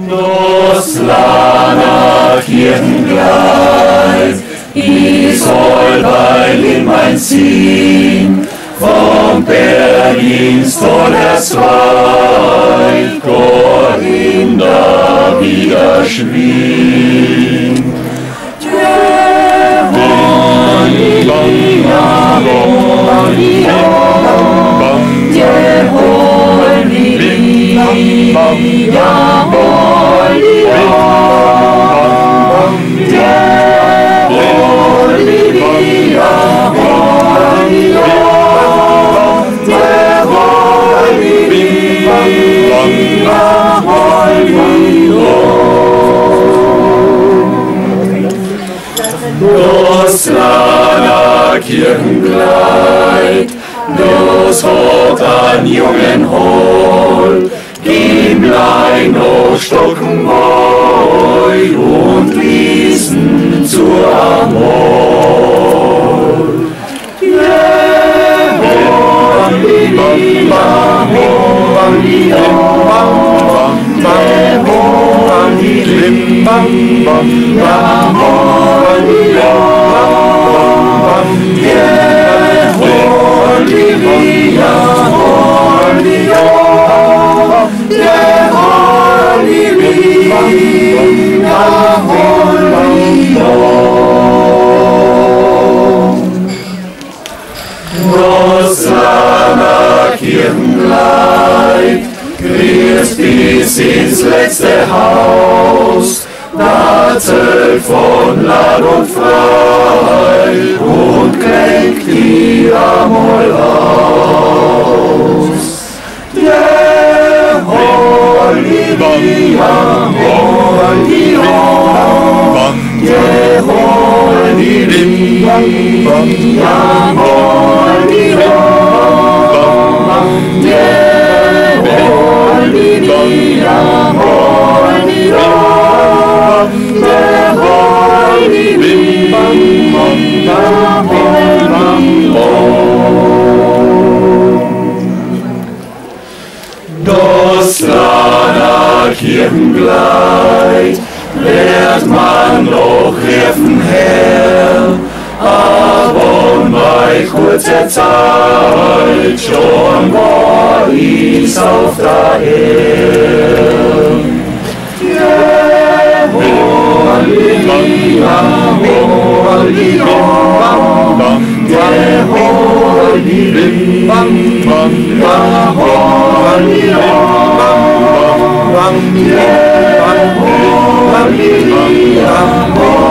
Das Lana Kirchenkleid, ich soll bei Lindmain ziehen, vom Berg ins Tor der Zweig, Corinda wieder schwingt. Das Lana Kirchenkleid, das hat an jungen Hol, Gimlein noch stocken Heu und Wiesen zur Amol. Das Lana Kirchenkleid grüßt bis ins letzte Haus, da zählt von Land und frei und klingt dir einmal aus. Der Halleluja, Halleluja, der Halleluja, Halleluja, Das Lana Kirchenkleid wird man noch rufen, Herr, aber bei kurzer Zeit schon war ich's auf der Erde. Halleluja, Halleluja, Halleluja,